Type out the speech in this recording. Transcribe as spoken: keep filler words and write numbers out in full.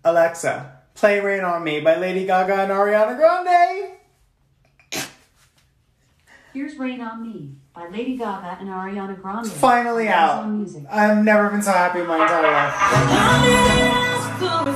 Alexa, play Rain on Me by Lady Gaga and Ariana Grande. Here's Rain on Me by Lady Gaga and Ariana Grande. Finally out. I've never been so happy in my entire life.